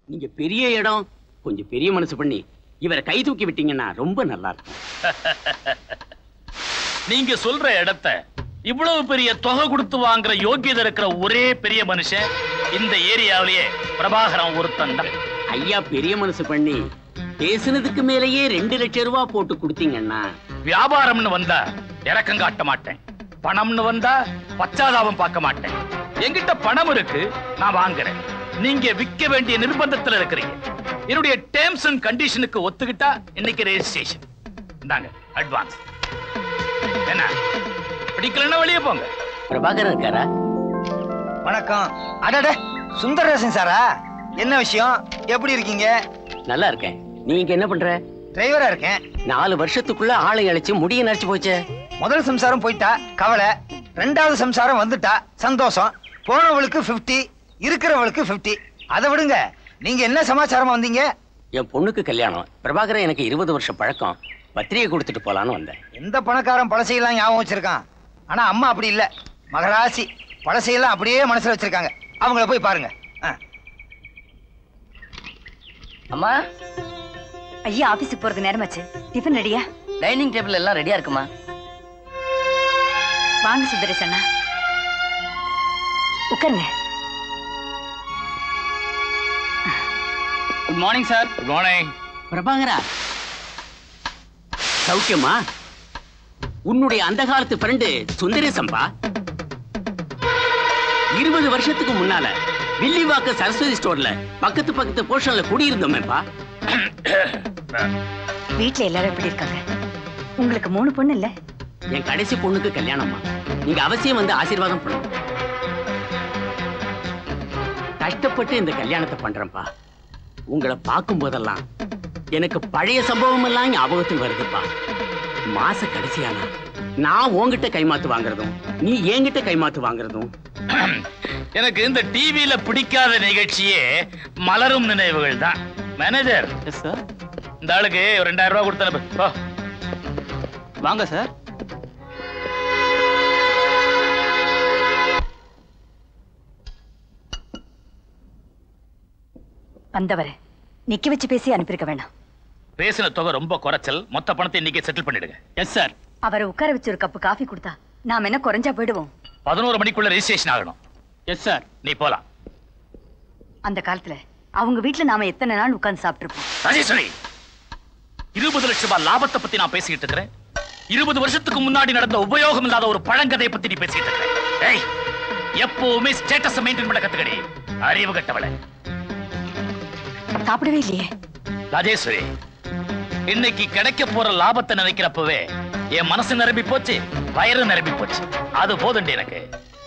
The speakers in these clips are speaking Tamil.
நீங்க பெரிய இடம், கொஞ்சம் பெரிய மனசு பண்ணி இவரை கை தூக்கி விட்டீங்கன்னா ரொம்ப நல்லா இருக்கும். நீங்க சொல்ற இடத்தை இவ்வளவு பெரிய தொகை கொடுத்து வாங்குற யோகியதை இருக்கிற ஒரே பெரிய மனுஷன் இந்த ஏரியாவிலேயே பிரபாகரன் ஒருத்தன் தான். ஐயா பெரிய மனசு பண்ணி பேசுனதுக்கு மேலேயே 2 லட்சம் ரூபாய் போட்டு கொடுத்தீங்கன்னா, வியாபாரம்னு வந்தா இறக்கம் காட்ட மாட்டேன், பணம்னு வந்தா பச்சாதாபம் பார்க்க மாட்டேன். என்கிட்ட பணம் இருக்கு, நான் வாங்குறேன். நீங்க விற்க வேண்டிய நிர்பந்தத்துல இருக்கிறீங்க. என்னுடைய டேர்ம்ஸ் அண்ட் கண்டிஷனுக்கு ஒத்துக்கிட்டா இன்னைக்கு ரெஜிஸ்ட்ரேஷன். இந்தாங்க அட்வான்ஸ். என்ன பிடிக்கலன்னா வெளியே போங்க. பிரபாகரன் இருக்காரா? வணக்கம். அடடே, சுந்தரேசன் சாரா? என்ன விஷயம்? எப்படி இருக்கீங்க? நல்லா இருக்கேன். நீங்க என்ன பண்ற? டிரைவரா இருக்கேன். 4 வருஷத்துக்குள்ள ஆளை அழைச்சு முடிய நரைச்சு போச்சே. முதல் சம்சாரம் போயிட்டா கவலை, 2வது சம்சாரம் வந்துட்டா சந்தோஷம். போனவளுக்கு 50, இருக்கிறவளுக்கு 50. அதை விடுங்க, நீங்க என்ன சமாச்சாரமா வந்தீங்க? என் பொண்ணுக்கு கல்யாணம். பிரபாகரன் எனக்கு 20 வருஷம் பழக்கம். பத்திரிகை கொடுத்துட்டு போலான்னு வந்தேன். எந்த பணக்காரன் பழசையெல்லாம் ஞாபகம் வச்சிருக்கான்? ஆனா அம்மா அப்படி இல்ல, மகராசி. பழசையெல்லாம் அப்படியே மனசுல வச்சிருக்காங்க. அவங்கள போய் பாருங்க. அம்மா, ஐயா ஆபீஸ்க்கு போறது நேரமாச்சு. டிஃபன் ரெடியா? டைனிங் டேபிள் எல்லாம் ரெடியா இருக்குமா? வாங்க சுந்தரேசன் அண்ணா, உட்காருங்க. Good morning sir. Good morning. பிரபாகரா, சௌக்கியமா? உன்னுடைய அந்த காலத்து ஃப்ரெண்டு சுந்தரேசம்பா. 20 வருஷத்துக்கு முன்னால வில்லிவாக்க சரஸ்வதி ஸ்டோர்ல பக்கத்து போர்ஷன்ல குடியிருந்தோமேப்பா. வீட்டுல எல்லாரும் எப்படி இருக்காங்க? உங்களுக்கு 3 பொண்ணு இல்ல? என் கடைசி பொண்ணுக்கு கல்யாணமா. நீங்க அவசியம் வந்து ஆசீர்வாதம் பண்ணணும். கஷ்டப்பட்டு இந்த கல்யாணத்தை பண்றேன்ப்பா. உங்களை பார்க்கும் போதெல்லாம் எனக்கு பழைய சம்பவம் எல்லாம் ஞாபகத்துக்கு வருதுப்பா. மாச கடைசியானா நான் உன்கிட்ட கைமாத்து வாங்குறதும், நீ என்கிட்ட கைமாத்து வாங்குறதும். எனக்கு இந்த டிவியில பிடிக்காத நிகழ்ச்சியே மலரும் நினைவுகள் தான். மேனேஜர், இந்த ஆளுக்கு 2000 ரூபாய் கொடுத்தா வாங்க சார். வந்தவரை நிக்க வச்சு பேசி அனுப்பியிருக்க வேண்டாம். பேசின தொகை ரொம்ப குறைச்சல். மொத்த பணத்தை இன்னைக்கு செட்டில் பண்ணிடுங்க. Yes sir. அவரை உட்கார வச்சு ஒரு கப்பு காஃபி கொடுத்தா நாம என்ன குறைஞ்சா போயிடுவோம்? 11 மணிக்குள்ள ரெஜிஸ்ட்ரேஷன் ஆகணும். Yes sir. நீ போலாம். அந்த காலத்துல அவங்க வீட்டுல நாம எத்தனை நாள் உட்கார்ந்து சாப்பிட்டுருப்போம். ராஜேஸ்வரி, 20 லட்சம் ரூபாய் லாபத்தை பத்தி நான் பேசிக்கிட்டு இருக்கிறேன். 20 வருஷத்துக்கு முன்னாடி நடந்த உபயோகம் இல்லாத ஒரு பழங்கதையை பத்தி நீ பேசிக்கிட்டு இருக்கிறேன். ஏய், எப்பவுமே ஸ்டேட்டஸ் மெயின்டைன் பண்ண கத்துக்கடி, அறிவு கட்டவளை. சாப்பிடவே இல்லையே. ராஜேஸ்வரி, இன்னைக்கு கிடைக்க போற லாபத்தை நினைக்கிறப்பவே என் மனசு நிரம்பி போச்சு, வயிறு நிரம்பி போச்சு. அது போதுண்டி எனக்கு.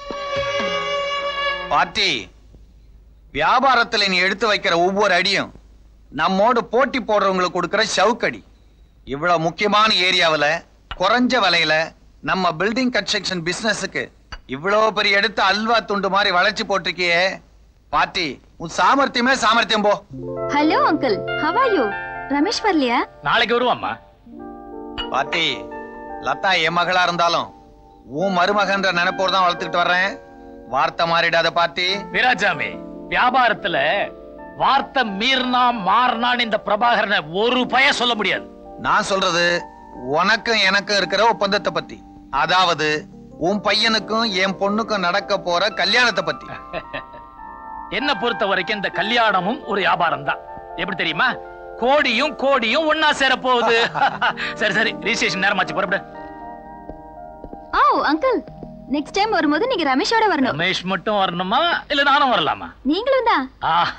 பாட்டி, வியாபாரத்துல நீ எடுத்து வைக்கிற ஒவ்வொரு அடியும் நம்மோடு போட்டி போடுறவங்களுக்கு கொடுக்கிற சவுக்கடி. இவ்வளவு முக்கியமான ஏரியாவில குறைஞ்ச விலையில நம்ம பில்டிங் கன்ஸ்ட்ரக்ஷன் பிசினஸுக்கு இவ்வளவு பெரிய எடுத்து அல்வா துண்டு மாதிரி வளைச்சு போட்டிருக்கியே பாட்டி, உன் சாமர்த்தியமே சாமர்த்தியம் போ. Hello uncle, how are you? Ramesh வரலையா? நாளைக்கு வருவாம்மா. பாட்டி, லதா என் மகளா இருந்தாலும் உன் மருமகன்ற நினைப்போர் தான் வளர்த்துக்கிட்டு வர்றேன். வார்த்தை மாறிடாத பாட்டி. வீராஜாமி, வியாபாரத்துல வார்த்தை மீறினா மாறினான்னு இந்த பிரபாகரனை ஒரு பய சொல்ல முடியாது. நான் சொல்றது உனக்கும் எனக்கும் இருக்கிற ஒப்பந்தத்தை பத்தி, அதாவது உன் பையனுக்கும் என் பொண்ணுக்கும் நடக்க போற கல்யாணத்தை பத்தி. என்ன பொறுத்த வரைக்கும் இந்த கல்யாணமும் ஒரு வியாபாரம் தான். எப்படி தெரியுமா? கோடியும் ஒன்னா சேர போகுது. சரி சரி, ரிஜிஸ்ட்ரேஷன் நேரமாச்சு, புறப்படு. ஓ அங்கிள், நெக்ஸ்ட் டைம் வரும்போது நீங்க ரமேஷோட வரணும். ரமேஷ் மட்டும் வரணுமா இல்ல நானும் வரலாமா? நீங்களும் தான்.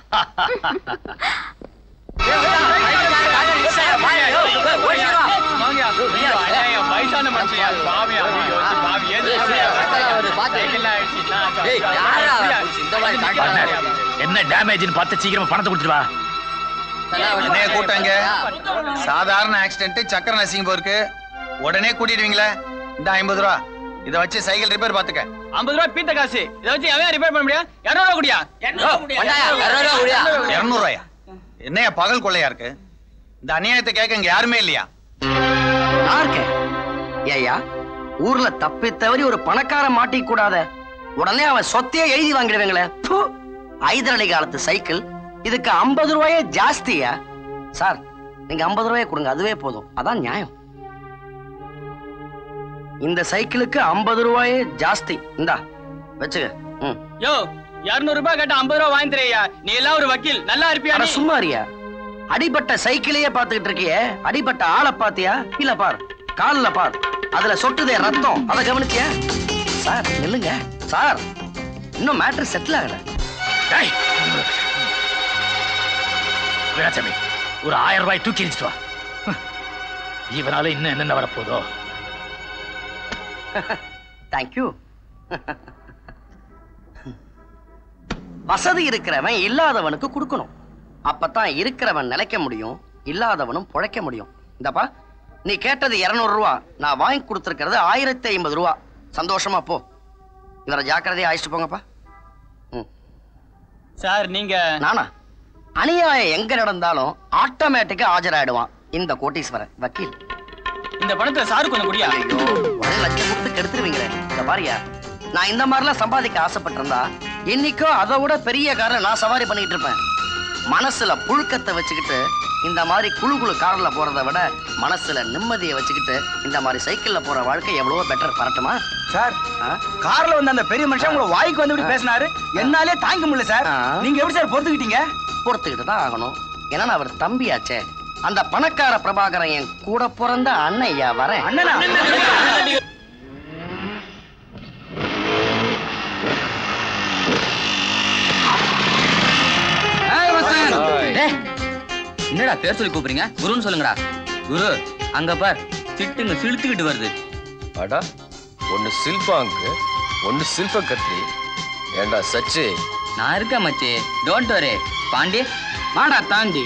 என்ன டேமேஜ் பார்த்து சீக்கிரமா பணத்தை கொடுத்துட்டு வா. என்ன கூட்டாங்க? சாதாரண ஆக்சிடென்ட், சக்கர நசிங்க போருக்கு. உடனே கூட்டிடுவீங்களா? இந்த 50 ரூபா இத வச்சு சைக்கிள் ரிப்பேர் பாத்துக்க. 50 ரூபாய் பீத்த காசு. இத வச்சு அவன் ரிப்பேர் பண்ண முடியா? 200 ரூபாய் குடியா? 200 ரூபாயா? 200 ரூபாயா? என்னையா பகல் கொள்ளையா இருக்கு? இந்த அநியாயத்தை கேட்க இங்க யாருமே இல்லையா? நான் இருக்கேன். ஏய்யா, ஊர்ல தப்பி தவறி ஒரு பணக்காரன் மாட்டிக்க கூடாத, உடனே அவன் சொத்தையே எழுதி வாங்கிடுவாங்களே. ஐதரளி காலத்து சைக்கிள் இதுக்கு 50 ரூபாயே ஜாஸ்தியா? சார் நீங்க 50 ரூபாய் கொடுங்க, அதுவே போதும். அதான் நியாயம். இந்த சைக்கிளுக்கு 50 ரூபாயே ஜாஸ்தி. இந்தா வச்சுக்க. யோ 200 ரூபாய் கேட்ட 50 ரூபாய் வாங்கி தரையா? நீ எல்லாம் ஒரு வக்கீல், நல்லா இருப்பியா? சும்மாரியா? அடிபட்ட சைக்கிளையே பாத்துக்கிட்டு இருக்கியே, அடிபட்ட ஆளை பாத்தியா? இல்ல பார், கால்ல பார், அதுல சொட்டுதே ரத்தம், அதை கவனிச்சியா? சார் நில்லுங்க சார், இன்னும் மேட்டர் செட்டில் ஆகல. வீராசாமி, ஒரு 1000 ரூபாய் தூக்கி எரிச்சிட்டு வா. இவனால இன்னும் என்னென்ன வரப்போதோ. தேங்க்யூ. வசதி இருக்கிறவன் இல்லாதவனுக்கு கொடுக்கணும். அப்பதான் இருக்கிறவன் நிலைக்க முடியும், இல்லாதவனும் பொழைக்க முடியும். இந்தப்பா, நீ கேட்டது 200 ரூபா, நான் வாங்கி கொடுத்துருக்கிறது 1050 ரூபா. சந்தோஷமா போ. இவரை ஜாக்கிரதையா அழைச்சிட்டு போங்கப்பா. சார் நீங்க நானா? அநியாயம் எங்க நடந்தாலும் ஆட்டோமேட்டிக்கா ஆஜராயிடுவான் இந்த கோட்டீஸ்வரன் வக்கீல். இந்த பணத்தை சாரு கொஞ்சம் குடியா? ஐயோ, 1 லட்சம் கொடுத்து கெடுத்துருவீங்களே. இந்த பாரியா, நான் இந்த மாதிரிலாம் சம்பாதிக்க ஆசைப்பட்டிருந்தா இன்னைக்கோ அதை விட பெரிய காரில் நான் சவாரி பண்ணிட்டு இருப்பேன். மனசுல புழுக்கத்தை வச்சுக்கிட்டு இந்த மாதிரி குழு கார்ல போறதை விட மனசுல நிம்மதியை வச்சுக்கிட்டு இந்த மாதிரி சைக்கிள்ல போற வாழ்க்கை எவ்வளவோ பெட்டர். பரட்டுமா சார்? கார்ல வந்து அந்த பெரிய மனுஷன் உங்களை வாய்க்கு வந்து இப்படி பேசினாரு, என்னாலே தாங்க முடியல சார். நீங்க எப்படி சார் பொறுத்துக்கிட்டீங்க? பொறுத்துக்கிட்டு தான் ஆகணும். ஏன்னா அவர் தம்பியாச்சே. அந்த பணக்கார பிரபாகரன் என் கூட பிறந்த அண்ணையா. வரேன். அண்ணனா? என்னடா பேர் சொல்லி கூப்பிடுறீங்க? குருன்னு சொல்லுங்கடா. குரு அங்க பார், திட்டுங்க சிலுத்துக்கிட்டு வருது. அடா, ஒன்னு சில்பாங்கு, ஒன்னு சில்ப கத்திரி. ஏண்டா சச்சி? நான் இருக்கேன் மச்சி, டோன்ட் வரி. பாண்டி வாடா தாண்டி.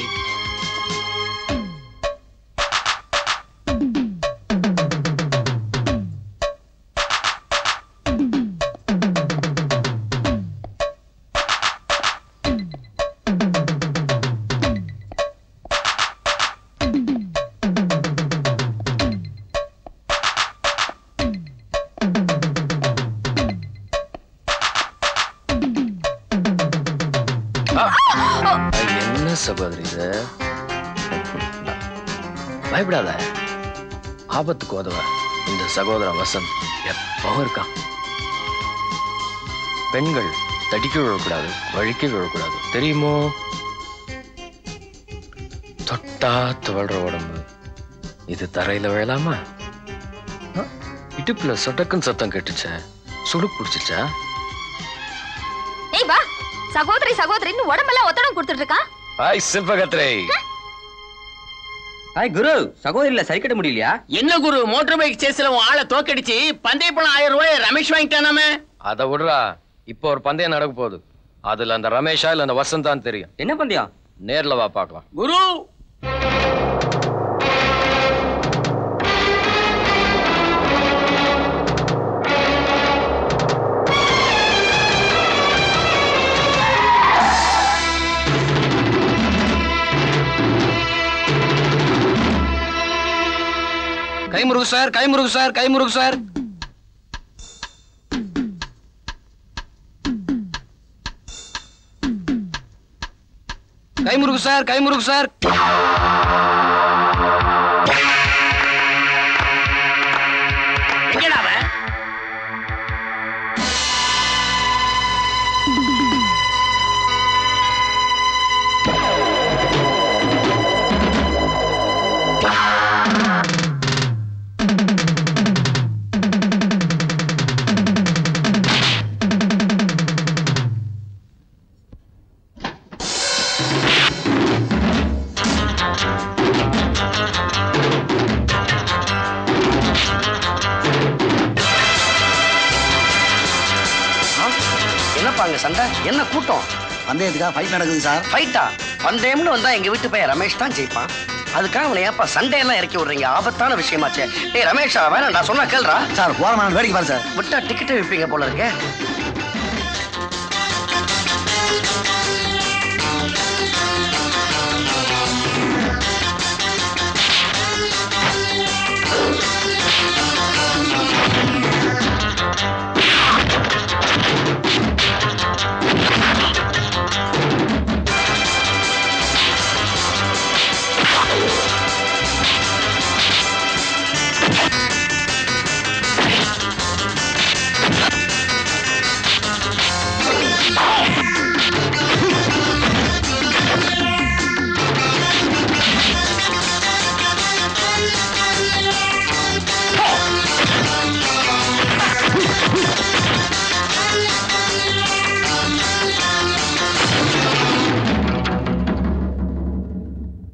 என்ன சகோதரி இது? பயப்படாத, ஆபத்துக்கு உதவ இந்த சகோதரன் வசந்த் எப்பவும் இருக்கான். பெண்கள் தடிக்க விழக்கூடாது, வழிக்க விழக்கூடாது, தெரியுமோ? தொட்டா துவழ்ற உடம்பு இது தரையில விழலாமா? இடுப்புல சொட்டக்குன்னு சத்தம் கேட்டுச்ச, சுடு பிடிச்சிச்சா? ஏய் வா, சகோதரி சகோதரின்னு உடம்பெல்லாம் ஒத்தடம் கொடுத்துட்டு இருக்கான். ஹாய் சில்பகத்ரே. ஹாய் குரு, சகோதரில சரி கட்ட முடியலையா? என்ன குரு, மோட்டார் பைக் சேஸ்ல உன் ஆளை தோக்கடிச்சு பந்தய பணம் 1000 ரூபாய் ரமேஷ் வாங்கிட்டானாமே. அதை விடுறா, இப்போ ஒரு பந்தயம் நடக்க போகுது. அதுல அந்த ரமேஷா இல்ல அந்த வசந்தான் தெரியும். என்ன பந்தயம்? நேர்ல வா பார்க்கலாம். Guru Kaimurugu sir, Kaimurugu sir, Kaimurugu sir. Kaimurugu sir, Kaimurugu sir. எங்கடா அவன்? என்னப்பாங்க சண்டை? என்ன கூட்டம்? பந்தயத்துக்காக ஃபைட் நடக்குது சார். ஃபைட்டா? பந்தயம்னு வந்தா எங்க வீட்டு பையன் ரமேஷ் தான் ஜெயிப்பான். அதுக்காக அவனை ஏப்பா சண்டையெல்லாம் இறக்கி விடுறீங்க? ஆபத்தான விஷயமாச்சே. டேய் ரமேஷா, வேணாம், நான் சொன்னா கேள்றா. சார் போறமா, வேடிக்கை பாரு சார். விட்டா டிக்கெட் விப்பீங்க போல இருக்கே.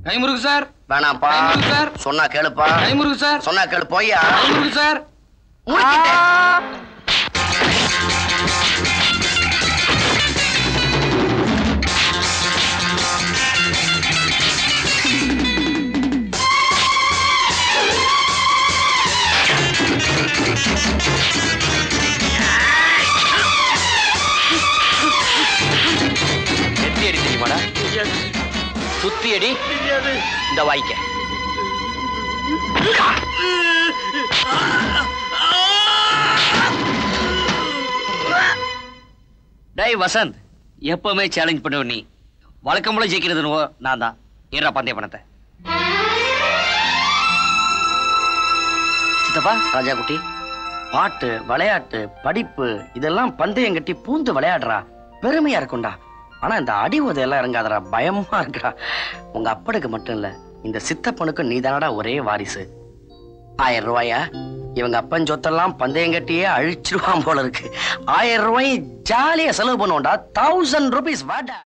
கைமுருகு சார். வேணாம்ப்பா சார். சொன்னா கேளுப்பா. கைமுருகு சார். சொன்னா கேளு போய்யா. கைமுருகு சார். எத்தி அடி தெரியுமாடா? சுத்தி அடி. இந்த வாய்க்க. டேய் வசந்த், எப்பவுமே சேலஞ்ச் பண்ணுவ நீ. வழக்கம் போல ஜெயிக்கிறது நான் தான். ஏறா பந்தய பணத்தை. சித்தப்பா, ராஜா குட்டி, பாட்டு, விளையாட்டு, படிப்பு இதெல்லாம் பந்தயம் கட்டி பூந்து விளையாடுறா. பெருமையா இருக்கும்டா. ஆனா இந்த அடி உதையெல்லாம் இறங்காதடா, பயமா இருக்குடா. உங்க அப்பனுக்கு மட்டும் இல்ல, இந்த சித்தப்பனுக்கும் நீதானடா ஒரே வாரிசு. 1000 ரூபாயா? இவங்க அப்பன் சொத்தெல்லாம் பந்தயம் கட்டியே அழிச்சிருவான் போல இருக்கு. 1000 ரூபாய் ஜாலியா செலவு பண்ணுவோம்டா. 1000 rupees வாடா.